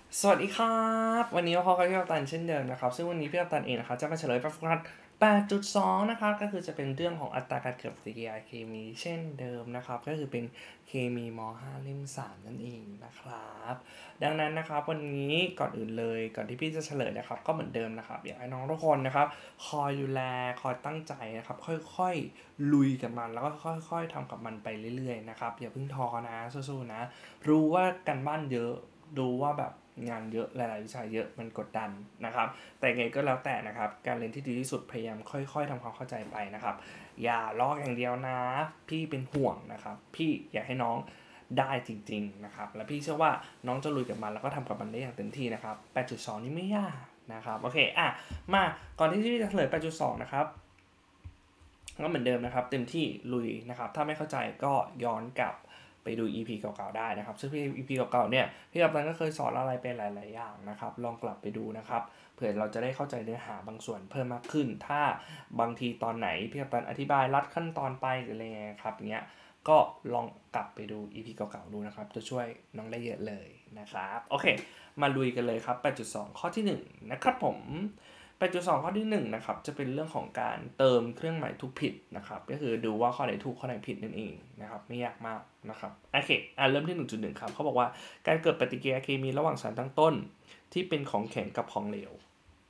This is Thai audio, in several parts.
สวัสดีครับวันนี้พบกับพี่กัปตันเช่นเดิมนะครับซึ่งวันนี้พี่กัปตันเองนะครับจะมาเฉลยแบบฝึกหัด 8.2 นะครับก็คือจะเป็นเรื่องของอัตราการเกิดปฏิกิริยาเคมีเช่นเดิมนะครับก็คือเป็นเคมีม5เล่ม3นั่นเองนะครับดังนั้นนะครับวันนี้ก่อนอื่นเลยก่อนที่พี่จะเฉลยนะครับก็เหมือนเดิมนะครับอยากให้น้องทุกคนนะครับคอยดูแลคอยตั้งใจนะครับค่อยๆลุยกับมันแล้วก็ค่อยๆทำกับมันไปเรื่อยๆนะครับอย่าเพิ่งท้อนะสู้ๆนะรู้ว่าการบ้านเยอะดูว่าแบบงานเยอะหลายๆวิชาเยอะมันกดดันนะครับแต่ไงก็แล้วแต่นะครับการเรียนที่ดีที่สุดพยายามค่อยๆทำความเข้าใจไปนะครับอย่าลอกอย่างเดียวนะพี่เป็นห่วงนะครับพี่อยากให้น้องได้จริงๆนะครับและพี่เชื่อว่าน้องจะลุยกับมันแล้วก็ทำกับมันได้อย่างเต็มที่นะครับ 8.2 นี่ไม่ยากนะครับโอเคมาก่อนที่พี่จะเฉลย 8.2 นะครับก็เหมือนเดิมนะครับเต็มที่ลุยนะครับถ้าไม่เข้าใจก็ย้อนกลับไปดู EP เก่าๆได้นะครับซึ่งพี่ EP เก่าๆเนี่ยพี่กัปตันก็เคยสอนอะไรเป็นหลายๆอย่างนะครับลองกลับไปดูนะครับเผื่อเราจะได้เข้าใจเนื้อหาบางส่วนเพิ่มมากขึ้นถ้าบางทีตอนไหนพี่กัปตันอธิบายลัดขั้นตอนไปหรืออะไรเงี้ยครับเงี้ยก็ลองกลับไปดู EP เก่าๆดูนะครับจะช่วยน้องได้เยอะเลยนะครับโอเคมาลุยกันเลยครับ 8.2 ข้อที่1นะครับผม 8.2 ข้อที่1นะครับจะเป็นเรื่องของการเติมเครื่องหมายถูกผิดนะครับก็คือดูว่าข้อไหนถูกข้อไหนผิดนั่นเองนะครับไม่ยากมากนะครับโอเคเริ่มที่ 1.1 ครับเขาบอกว่าการเกิดปฏิกิริยาเคมีระหว่างสารตั้งต้นที่เป็นของแข็งกับของเหลว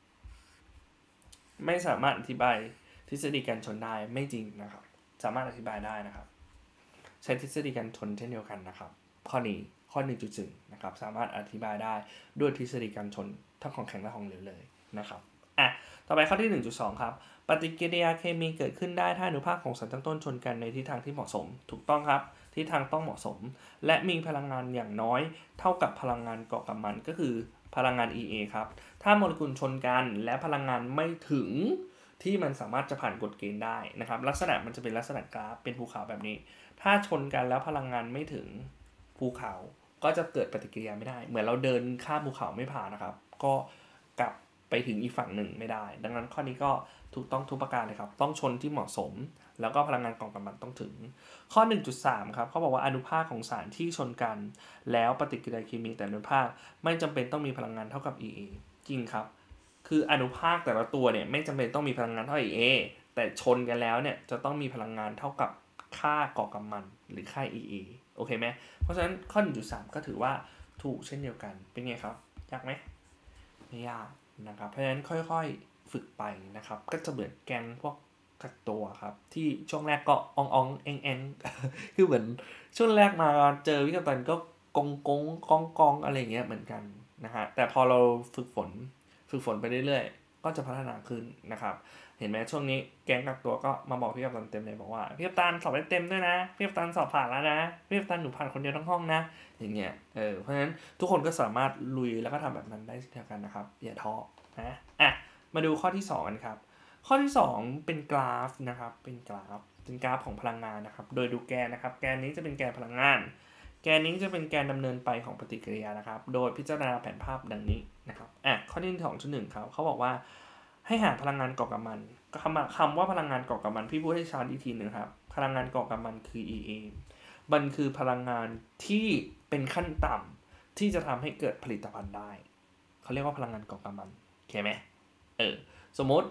ไม่สามารถอธิบายทฤษฎีการชนได้ไม่จริงนะครับสามารถอธิบายได้นะครับใช้ทฤษฎีการชนเช่นเดียวกันนะครับข้อนี้ข้อ 1.1 นะครับสามารถอธิบายได้ด้วยทฤษฎีการชนทั้งของแข็งและของเหลวเลยนะครับต่อไปข้อที่ 1.2 ครับปฏิกิริยาเคมีเกิดขึ้นได้ถ้าอนุภาคของสารตั้งต้นชนกันในทิศทางที่เหมาะสมถูกต้องครับทิศทางต้องเหมาะสมและมีพลังงานอย่างน้อยเท่ากับพลังงานเกาะกับมันก็คือพลังงาน EA ครับถ้าโมเลกุลชนกันและพลังงานไม่ถึงที่มันสามารถจะผ่านกฎเกณฑ์ได้นะครับลักษณะมันจะเป็นลักษณะกราฟเป็นภูเขาแบบนี้ถ้าชนกันแล้วพลังงานไม่ถึงภูเขาก็จะเกิดปฏิกิริยาไม่ได้เหมือนเราเดินข้ามภูเขาไม่ผ่านนะครับก็กลับไปถึงอีกฝั่งหนึ่งไม่ได้ดังนั้นข้อนี้ก็ถูกต้องทุกประการเลยครับต้องชนที่เหมาะสมแล้วก็พลังงานกองกำลังต้องถึงข้อ 1.3 ครับเขาบอกว่าอนุภาคของสารที่ชนกันแล้วปฏิกิริยาเคมีแต่อนุภาคไม่จำเป็นต้องมีพลังงานเท่ากับ EA จริงครับคืออนุภาคแต่ละตัวเนี่ยไม่จำเป็นต้องมีพลังงานเท่า EA แต่ชนกันแล้วเนี่ยจะต้องมีพลังงานเท่ากับค่าก่อกำมันหรือค่า EA โอเคไหมเพราะฉะนั้นข้อ 1.3 ก็ถือว่าถูกเช่นเดียวกันเป็นไงครับยากไหมไม่ยากนะครับเพราะฉะนั้นค่อยๆฝึกไปนะครับก็จะเหมือนแกนพวกกักตัวครับที่ช่วงแรกก็อ่องๆแองๆคือเหมือนช่วงแรกมาเจอวิกัปตันก็กงกงกองกองอะไรเงี้ยเหมือนกันนะฮะแต่พอเราฝึกฝนไปเรื่อยๆก็จะพัฒนาขึ้นนะครับเห็นไหมช่วงนี้แก๊งกักตัวก็มาบอกพี่กัปตันเต็มเลยบอกว่าพี่กัปตันสอบได้เต็มด้วยนะพี่กัปตันสอบผ่านแล้วนะพี่กัปตันหนูผ่านคนเดียวทั้งห้องนะอย่างเงี้ยเพราะฉะนั้นทุกคนก็สามารถลุยแล้วก็ทำแบบนั้นได้เช่นเดียวกันนะครับอย่าท้อนะมาดูข้อที่2กันครับข้อที่2เป็นกราฟนะครับเป็นกราฟของพลังงานนะครับโดยดูแกนนะครับแกนนี้จะเป็นแกนพลังงานแกนนี้จะเป็นแกนดำเนินไปของปฏิกิริยานะครับโดยพิจารณาแผนภาพดังนี้นะครับข้อที่ 2.1 ครับเขาบอกว่าให้หาพลังงานก่อกับมันคำว่าพลังงานก่อกับมันพี่พูดให้ชัดอีกทีหนึ่งครับพลังงานก่อกับมันคือ EA มันคือพลังงานที่เป็นขั้นต่ำที่จะทำให้เกิดผลิตภัณฑ์ได้เขาเรียกว่าพลังงานก่อกำมันโอเคไหมสมมติ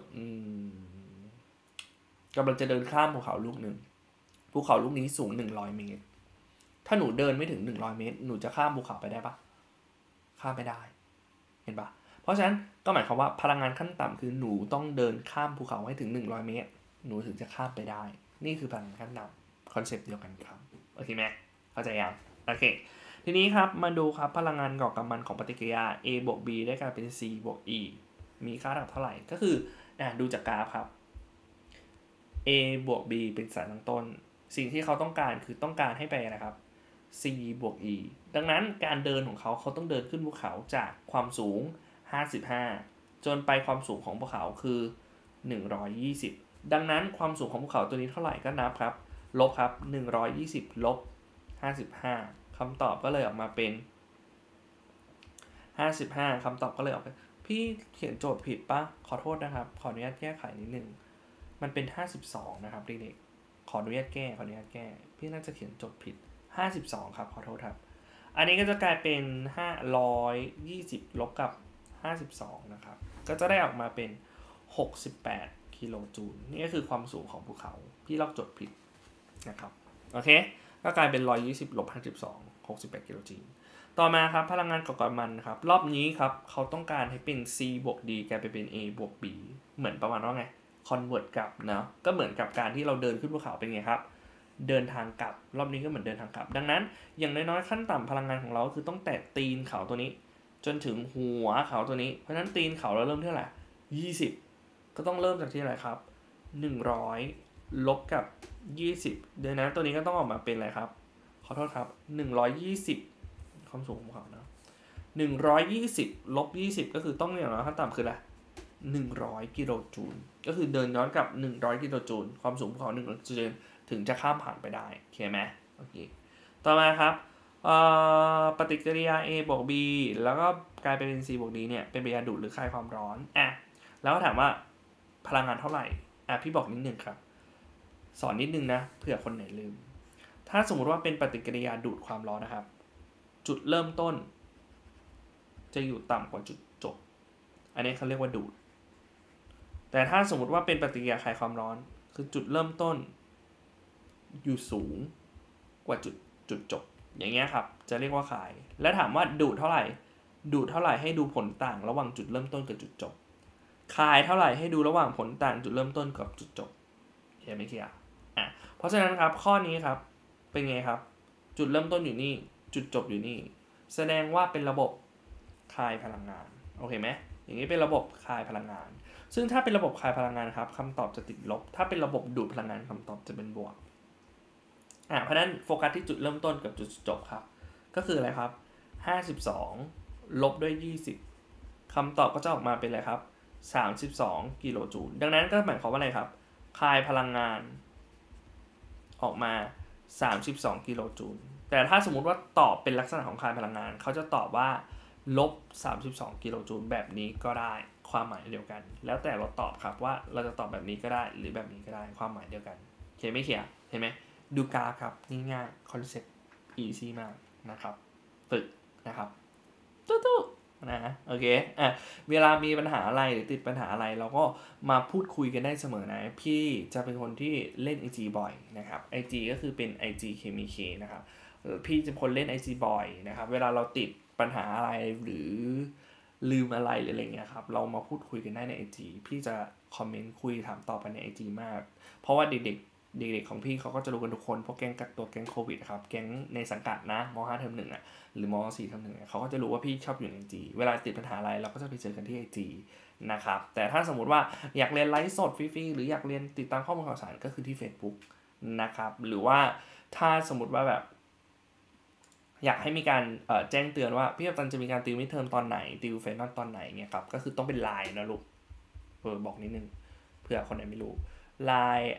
กำลังจะเดินข้ามภูเขาลูกหนึ่งภูเขาลูกนี้สูง100 เมตรถ้าหนูเดินไม่ถึง100 เมตรหนูจะข้ามภูเขาไปได้ปะข้ามไม่ได้เห็นปะเพราะฉะนั้นก็หมายความว่าพลังงานขั้นต่ำคือหนูต้องเดินข้ามภูเขาให้ถึง100 เมตรหนูถึงจะข้ามไปได้นี่คือพลังงานขั้นต่ำคอนเซปต์เดียวกันครับโอเคไหมเข้าใจยังโอเคทีนี้ครับมาดูครับพลังงานก่อกำมันของปฏิกิริยา A บวก B ได้กลายเป็น C บวก E มีค่าเท่าไหร่ก็คือดูจากกราฟครับ A บวก B เป็นสารตั้งต้นสิ่งที่เขาต้องการคือต้องการให้ไปนะครับ C บวก E ดังนั้นการเดินของเขาต้องเดินขึ้นภูเขาจากความสูง55จนไปความสูงของภูเขาคือ120ดังนั้นความสูงของภูเขาตัวนี้เท่าไหร่ก็นับครับลบครับ120ลบ55คำตอบก็เลยออกมาเป็น55คำตอบก็เลยออกเป็นพี่เขียนโจทย์ผิดปะขอโทษนะครับขออนุญาตแก้ไขนิดนึงมันเป็น52นะครับเด็กๆขออนุญาตแก้พี่น่าจะเขียนโจทย์ผิด52ครับขอโทษครับอันนี้ก็จะกลายเป็น520ลบกับ52นะครับก็จะได้ออกมาเป็น68กิโลจูลนี่ก็คือความสูงของภูเขาพี่ลอกจดผิดนะครับโอเคก็กลายเป็น120ลบ52 68กิโลจูลต่อมาครับพลังงานก่อการมันครับรอบนี้ครับเขาต้องการให้เป็น C บวก D กลายไปเป็น A บวก B เหมือนประมาณว่าไงคอนเวิร์ตกลับนะก็เหมือนกับการที่เราเดินขึ้นภูเขาเป็นไงครับเดินทางกลับรอบนี้ก็เหมือนเดินทางกลับดังนั้นอย่างน้อยๆขั้นต่ำพลังงานของเราคือต้องแตะตีนเขาตัวนี้จนถึงหัวเขาตัวนี้เพราะฉะนั้นตีนเขาเราเริ่มที่เท่าไหร่20ก็ต้องเริ่มจากที่อะไรครับ100ลบกับ20ดังนั้นตัวนี้ก็ต้องออกมาเป็นอะไรครับขอโทษครับ120ความสูงของเขานะ120ลบ20ก็คือต้องอย่างน้อยขั้นต่ำคืออะไร100กิโลจูลก็คือเดินย้อนกลับ100กิโลจูลความสูงของเขา100กิโลจูลถึงจะข้ามผ่านไปได้โอเคไหมโอเคต่อมาครับปฏิกิริยา A บวก B แล้วก็กลายเป็น C บวก D เนี่ยเป็นปฏิกิริยาดูดหรือคลายความร้อนแล้วก็ถามว่าพลังงานเท่าไหร่พี่บอกนิดนึงครับสอนนิดนึงนะเผื่อคนไหนลืมถ้าสมมุติว่าเป็นปฏิกิริยาดูดความร้อนนะครับจุดเริ่มต้นจะอยู่ต่ำกว่าจุดจบอันนี้เขาเรียกว่าดูดแต่ถ้าสมมุติว่าเป็นปฏิกิริยาคลายความร้อนคือจุดเริ่มต้นอยู่สูงกว่าจุดจบอย่างเงี้ยครับจะเรียกว่าคลายและถามว่าดูดเท่าไหร่ให้ดูผลต่างระหว่างจุดเริ่มต้นกับจุดจบคลายเท่าไหร่ให้ดูระหว่างผลต่างจุดเริ่มต้นกับจุดจบเห็นไหมเคลียร์เพราะฉะนั้นครับข้อนี้ครับเป็นไงครับจุดเริ่มต้นอยู่นี่จุดจบอยู่นี่แสดงว่าเป็นระบบคลายพลังงานโอเคไหมอย่างนี้เป็นระบบคลายพลังงานซึ่งถ้าเป็นระบบคลายพลังงานครับคำตอบจะติดลบถ้าเป็นระบบดูดพลังงานคำตอบจะเป็นบวกเพราะฉะนั้นโฟกัสที่จุดเริ่มต้นกับจุดจบครับก็คืออะไรครับ52ลบด้วย20คำตอบก็จะออกมาเป็นอะไรครับ32กิโลจูลดังนั้นก็หมายความว่าอะไรครับคลายพลังงานออกมา32กิโลจูลแต่ถ้าสมมุติว่าตอบเป็นลักษณะของคลายพลังงานเขาจะตอบว่าลบ32กิโลจูลแบบนี้ก็ได้ความหมายเดียวกันแล้วแต่เราตอบครับว่าเราจะตอบแบบนี้ก็ได้หรือแบบนี้ก็ได้ความหมายเดียวกันเขียนไม่เขียนเห็นไหมดูกราฟครับง่ายๆคอนเซ็ปต์ easy มากนะครับฝึกนะครับตู้นะโอเคเวลามีปัญหาอะไรหรือติดปัญหาอะไรเราก็มาพูดคุยกันได้เสมอนะพี่จะเป็นคนที่เล่น IG บ่อยนะครับ IG ก็คือเป็น IG KMK นะครับพี่จะเป็นคนเล่น IG บ่อยนะครับเวลาเราติดปัญหาอะไรหรือลืมอะไรหรืออะไรเงี้ยครับเรามาพูดคุยกันได้ใน IG พี่จะคอมเมนต์คุยถามตอบกันใน IG มากเพราะว่าเด็กของพี่เขาก็จะรู้กันทุกคนเพราะแก๊งกักตัวแก๊งโควิดครับแก๊งในสังกัดนะม.5 เทอม 1หรือม.4 เทอม 1เขาก็จะรู้ว่าพี่ชอบอยู่ใน IG เวลาติดปัญหาอะไรเราก็จะไปเจอกันที่ IG นะครับแต่ถ้าสมมุติว่าอยากเรียนไลฟ์สดฟรีๆหรืออยากเรียนติดตามข้อมูลข่าวสารก็คือที่ Facebook นะครับหรือว่าถ้าสมมุติว่าแบบอยากให้มีการแจ้งเตือนว่าพี่กัปตันจะมีการติวมิดเทอมตอนไหนติวไฟนอลตอนไหนเงี้ยครับก็คือต้องเป็นไลน์นะลูกบอกนิดนึงเผื่อคนไหนไม่รู้ Line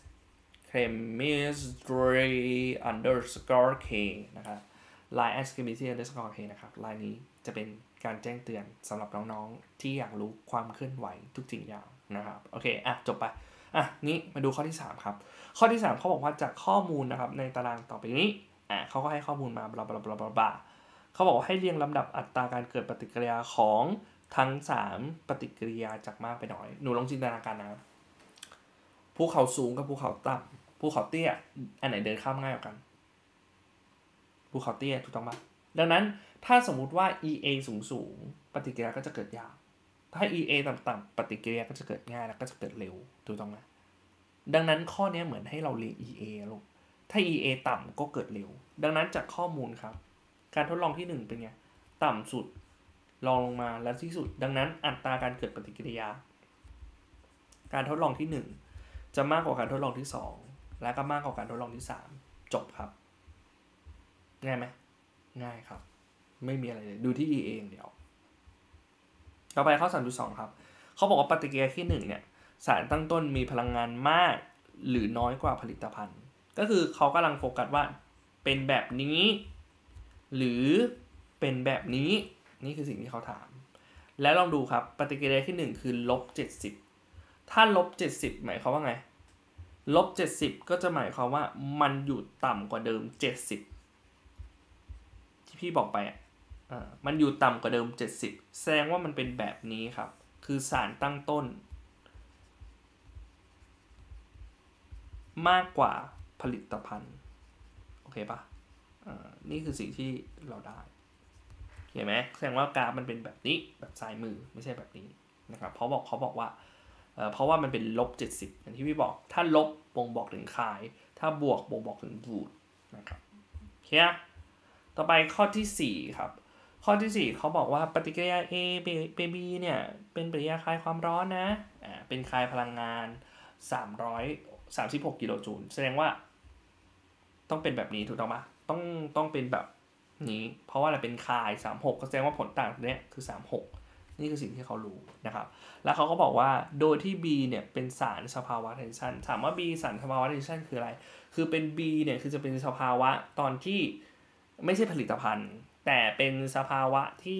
@chemistry_k นะครับ Line @chemistry_k นะครับ Line นี้จะเป็นการแจ้งเตือนสำหรับน้องๆที่อยากรู้ความเคลื่อนไหวทุกสิ่งอย่างนะครับโอเคจบไปนี้มาดูข้อที่3ครับข้อที่3เขาบอกว่าจากข้อมูลนะครับในตารางต่อไปนี้เขาก็ให้ข้อมูลมาบลาบลาบลาบลาเขาบอกว่าให้เรียงลำดับอัตราการเกิดปฏิกิริยาของทั้ง3ปฏิกิริยาจากมากไปน้อยหนูลองจินตนาการนะภูเขาสูงกับภูเขาต่ำภูเขาเตี้ยอันไหนเดินข้ามง่ายกว่ากันภูเขาเตี้ยถูกต้องปะดังนั้นถ้าสมมุติว่า EA สูงปฏิกิริยาก็จะเกิดยากถ้า EA ต่ำปฏิกิริยาก็จะเกิดง่ายแล้วก็จะเกิดเร็วถูกต้องไหมดังนั้นข้อนี้เหมือนให้เราเรียง EA ลูกถ้า EA ต่ำก็เกิดเร็วดังนั้นจากข้อมูลครับการทดลองที่1เป็นไงต่ำสุดรองลงมาและที่สุดดังนั้นอัตราการเกิดปฏิกิริยาการทดลองที่1จะมากกว่าการทดลองที่2และก็มากกว่าการทดลองที่3จบครับง่ายไหมง่ายครับไม่มีอะไรเลยดูที่ EA อย่างเดียวต่อไปข้อ 3.2 ครับเขาบอกว่าปฏิกิริยาที่1เนี่ยสารตั้งต้นมีพลังงานมากหรือน้อยกว่าผลิตภัณฑ์ก็คือเขากำลังโฟกัสว่าเป็นแบบนี้หรือเป็นแบบนี้นี่คือสิ่งที่เขาถามแล้วลองดูครับปฏิกิริยาที่1คือ-70ถ้า-70หมายความว่าไง-70ก็จะหมายความว่ามันอยู่ต่ำกว่าเดิม70 ที่พี่บอกไปมันอยู่ต่ำกว่าเดิม70แสดงว่ามันเป็นแบบนี้ครับคือสารตั้งต้นมากกว่าผลิตภัณฑ์โอเคปะนี่คือสิ่งที่เราได้เห็นไหมแสดงว่ากราฟมันเป็นแบบนี้แบบซ้ายมือไม่ใช่แบบนี้นะครับเขาบอกว่าเพราะว่ามันเป็น-70อย่างที่พี่บอกถ้าลบบ่งบอกถึงขายถ้าบวกบ่งบอกถึงบูดนะครับโอเคต่อไปข้อที่4ครับข้อที่4เขาบอกว่าปฏิกิริยา A ไป B เนี่ยเป็นปฏิกิริยาคลายความร้อนนะเป็นคลายพลังงาน336กิโลจูลแสดงว่าต้องเป็นแบบนี้ถูกต้องปะต้องเป็นแบบนี้เพราะว่าอะไรเป็นคลาย36ก็แสดงว่าผลต่างเนี้ยคือ36นี่คือสิ่งที่เขารู้นะครับแล้วเขาก็บอกว่าโดยที่ B เนี่ยเป็นสารสภาวะ tension ถามว่า B สารสภาวะ tension คืออะไรคือเป็น B เนี่ยคือจะเป็นสภาวะตอนที่ไม่ใช่ผลิตภัณฑ์แต่เป็นสภาวะที่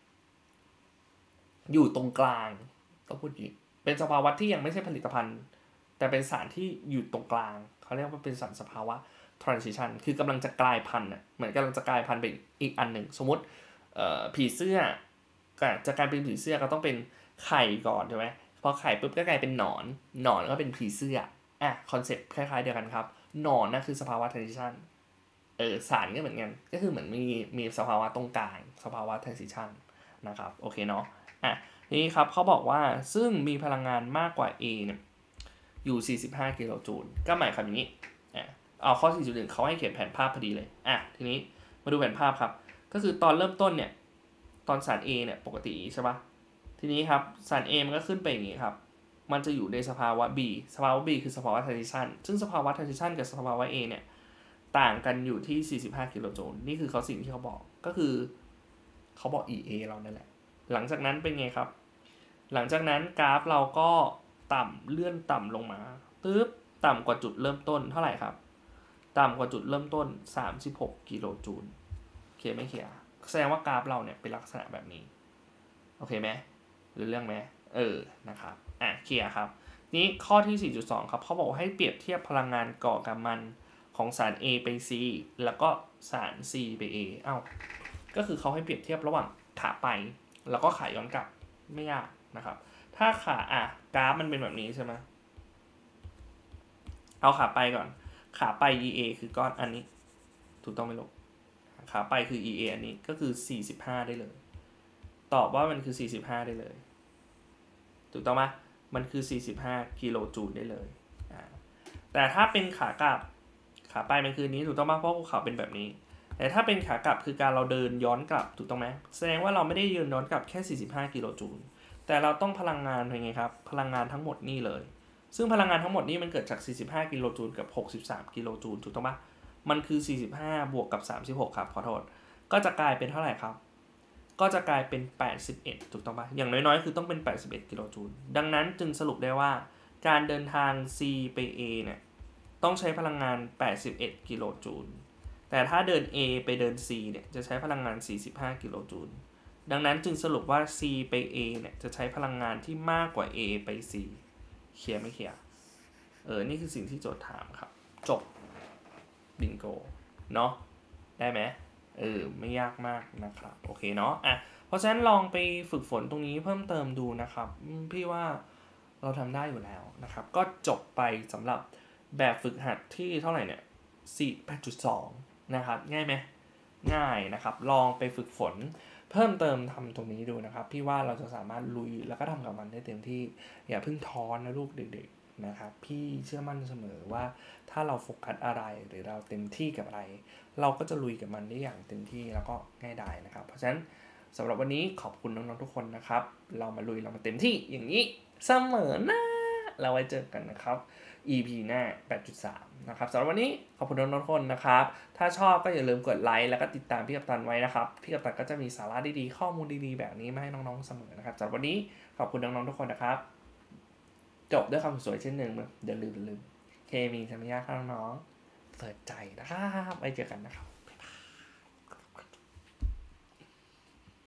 อยู่ตรงกลางต้องพูดอย่างนี้เป็นสภาวะที่ยังไม่ใช่ผลิตภัณฑ์แต่เป็นสารที่อยู่ตรงกลางเขาเรียกว่าเป็นสารสภาวะ transition คือกำลังจะกลายพันธุ์เหมือนกำลังจะกลายพันธุ์ไปอีกอันหนึ่งสมมติผีเสื้อจะกลายเป็นผีเสื้อก็ต้องเป็นไข่ก่อนใช่ไหมพอไข่ปุ๊บก็กลายเป็นหนอนก็เป็นผีเสื้อคอนเซ็ปต์คล้ายๆเดียวกันครับหนอนน่ะคือสภาวะ transition สารก็เหมือนกันก็คือเหมือนมีสภาวะตรงกลางสภาวะ transition นะครับโอเคเนาะทีนี้ครับเขาบอกว่าซึ่งมีพลังงานมากกว่า A เนี่ยอยู่45กิโลจูลก็หมายความอย่างนี้เอาข้อ 4.1 เขาให้เขียนแผนภาพพอดีเลยทีนี้มาดูแผนภาพครับก็คือตอนเริ่มต้นเนี่ยตอนสาร A เนี่ยปกติใช่ปะทีนี้ครับสาร A มันก็ขึ้นไปอย่างนี้ครับมันจะอยู่ในสภาวะ B สภาวะ B คือสภาวะ transition ซึ่งสภาวะ transition กับสภาวะ A เนี่ยต่างกันอยู่ที่45กิโลจูลนี่คือเขาสิ่งที่เขาบอกก็คือเขาบอก EA เรานั่นแหละหลังจากนั้นเป็นไงครับหลังจากนั้นกราฟเราก็เลื่อนต่ำลงมาต่ำกว่าจุดเริ่มต้นเท่าไหร่ครับต่ำกว่าจุดเริ่มต้น36กิโลจูลโอเคไหมเขียแสดงว่ากราฟเราเนี่ยเป็นลักษณะแบบนี้โอเคไหมหรือเรื่องไหมนะครับเคลียร์ครับนี้ข้อที่ 4.2 ครับเขาบอกให้เปรียบเทียบพลังงานก่อกับมันของสาร A ไป C แล้วก็สาร C ไป A ก็คือเขาให้เปรียบเทียบระหว่างขาไปแล้วก็ขาย้อนกลับไม่ยากนะครับถ้าขากราฟมันเป็นแบบนี้ใช่ไหมเอาขาไปก่อนขาไป EA คือก้อนอันนี้ถูกต้องไหมลูกขาไปคือ EA อันนี้ก็คือ45ได้เลยตอบว่ามันคือ45ได้เลยถูกต้องไหมมันคือ45กิโลจูลได้เลยแต่ถ้าเป็นขากลับขาไปมันคือนี้ถูกต้องไหมเพราะภูเขาเป็นแบบนี้แต่ถ้าเป็นขากลับคือการเราเดินย้อนกลับถูกต้องไหมแสดงว่าเราไม่ได้เดินย้อนกลับแค่45กิโลจูลแต่เราต้องพลังงานเป็นไงครับพลังงานทั้งหมดนี่เลยซึ่งพลังงานทั้งหมดนี่มันเกิดจาก45กิโลจูลกับ63กิโลจูลถูกต้องปะมันคือ45บวกกับ36ครับขอโทษก็จะกลายเป็นเท่าไหร่ครับก็จะกลายเป็น81ถูกต้องปะอย่างน้อยๆคือต้องเป็น81กิโลจูลดังนั้นจึงสรุปได้ว่าการเดินทาง C ไป A เนี่ยต้องใช้พลังงาน81กิโลจูลแต่ถ้าเดิน A ไปเดิน C เนี่ยจะใช้พลังงาน45กิโลจูลดังนั้นจึงสรุปว่า C ไป A เนี่ยจะใช้พลังงานที่มากกว่า A ไป C เคลียร์ไม่เคลียร์นี่คือสิ่งที่โจทย์ถามครับจบบิงโกเนาะได้ไหมไม่ยากมากนะครับโอเคเนาะเพราะฉะนั้นลองไปฝึกฝนตรงนี้เพิ่มเติมดูนะครับพี่ว่าเราทำได้อยู่แล้วนะครับก็จบไปสำหรับแบบฝึกหัดที่เท่าไหร่เนี่ย 8.2 นะครับง่ายไหมง่ายนะครับลองไปฝึกฝนเพิ่มเติมทำตรงนี้ดูนะครับพี่ว่าเราจะสามารถลุยแล้วก็ทำกับมันได้เต็มที่อย่าเพิ่งท้อนะลูกเด็กๆนะครับพี่เชื่อมั่นเสมอว่าถ้าเราโฟกัสอะไรหรือเราเต็มที่กับอะไรเราก็จะลุยกับมันได้อย่างเต็มที่แล้วก็ง่ายดายนะครับเพราะฉะนั้นสำหรับวันนี้ขอบคุณน้องๆทุกคนนะครับเรามาลุยเรามาเต็มที่อย่างนี้เสมอนะเราไว้เจอกันนะครับ EP หน้า 8.3 นะครับสำหรับวันนี้ขอบคุณน้องๆทุกคนนะครับถ้าชอบก็อย่าลืมกดไลค์แล้วก็ติดตามพี่กัปตันไว้นะครับพี่กัปตันก็จะมีสาระดีๆข้อมูลดีๆแบบนี้มาให้น้องๆเสมอนะครับสำหรับวันนี้ขอบคุณน้องๆทุกคนนะครับจบด้วยคำสวยเช่นหนึ่งอย่าลืมเคมีจะไม่ยากน้องๆเปิดใจนะครับไว้เจอกันนะครับ